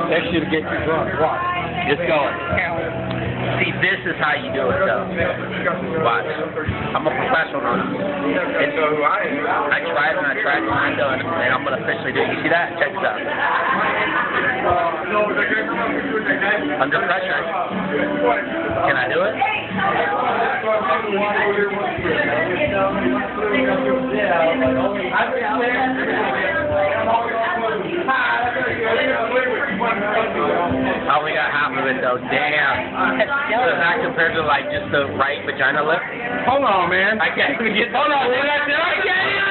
That should get you drunk. Watch. Just going. See, this is how you do it, though. Watch. I'm a professional on this. I tried and I tried and I'm done, and I'm going to officially do it. You see that? Check this out. Under pressure. Can I do it? I only got half of it though. Damn. Does that compare to like just the right vagina lip? Hold on, man. I can't even get. Hold on. I can't